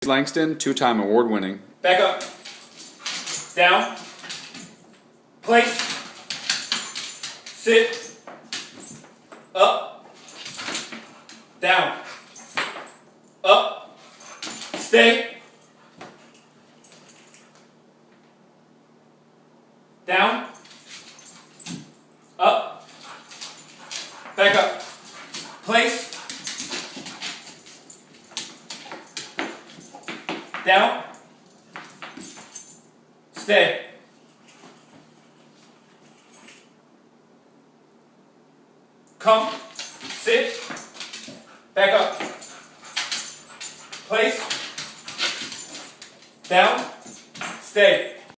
Langston, two-time award-winning. Back up. Down. Place. Sit. Up. Down. Up. Stay. Down. Up. Back up. Place. Down. Stay. Come. Sit. Back up. Place. Down. Stay.